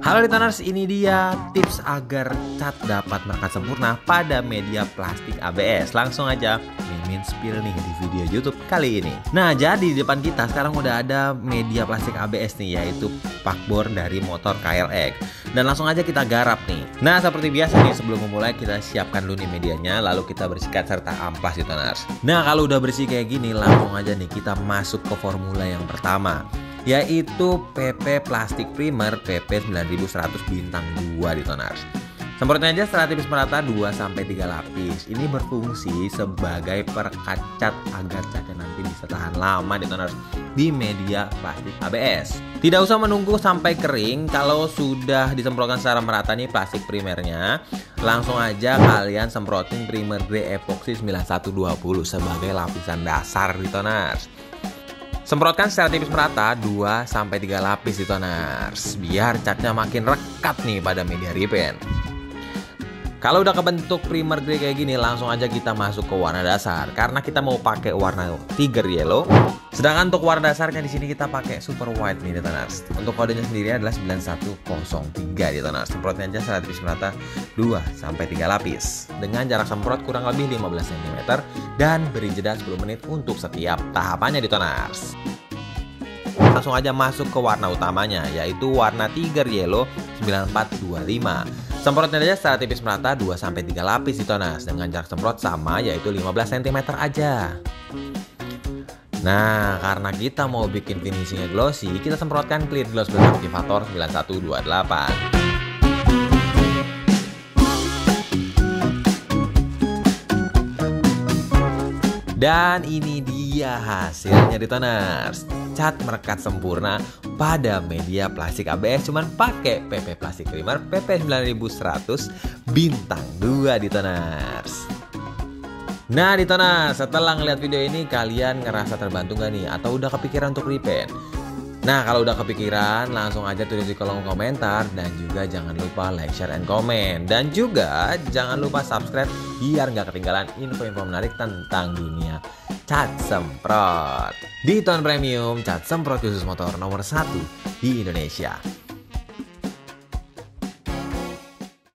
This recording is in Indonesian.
Halo Retoners, ini dia tips agar cat dapat merekat sempurna pada media plastik ABS. Langsung aja Mimin spill nih di video YouTube kali ini. Nah, jadi di depan kita sekarang udah ada media plastik ABS nih, yaitu spakbor dari motor KLX. Dan langsung aja kita garap nih. Nah, seperti biasa nih, sebelum memulai kita siapkan dulu nih medianya, lalu kita bersihkan serta amplas Retoners. Nah, kalau udah bersih kayak gini, langsung aja nih kita masuk ke formula yang pertama, yaitu PP Plastik Primer PP 9100 bintang 2 Retoners. Semprotin aja secara tipis merata 2-3 lapis. Ini berfungsi sebagai perekat cat agar catnya nanti bisa tahan lama Retoners di media plastik ABS. Tidak usah menunggu sampai kering. Kalau sudah disemprotkan secara merata nih plastik primernya, langsung aja kalian semprotin primer grey epoxy 9120 sebagai lapisan dasar Retoners. Semprotkan secara tipis merata 2-3 lapis Retoners, biar catnya makin rekat nih pada media repaint. Kalau udah kebentuk primer grey kayak gini, langsung aja kita masuk ke warna dasar. Karena kita mau pakai warna Tiger Yellow. Sedangkan untuk warna dasarnya di sini kita pakai Super White nih Retoners. Untuk kodenya sendiri adalah 9103 Retoners. Semprotnya aja secara tipis merata 2-3 lapis dengan jarak semprot kurang lebih 15 cm dan beri jeda 10 menit untuk setiap tahapannya Retoners. Langsung aja masuk ke warna utamanya, yaitu warna Tiger Yellow 9425. Semprotnya aja secara tipis merata 2-3 lapis Retoners dengan jarak semprot sama, yaitu 15 cm aja. Nah, karena kita mau bikin finishingnya glossy, kita semprotkan clear gloss brush activator 9128. Dan ini dia hasilnya Retoners. Cat merekat sempurna pada media plastik ABS cuman pakai PP Plastik Primer PP 9100 bintang 2 Retoners. Nah Retoners, setelah ngeliat video ini kalian ngerasa terbantu gak nih? Atau udah kepikiran untuk repaint? Nah, kalau udah kepikiran, langsung aja tulis di kolom komentar. Dan juga jangan lupa like, share, and comment. Dan juga jangan lupa subscribe biar nggak ketinggalan info-info menarik tentang dunia cat semprot. Di Ton Premium, cat semprot khusus motor nomor 1 di Indonesia.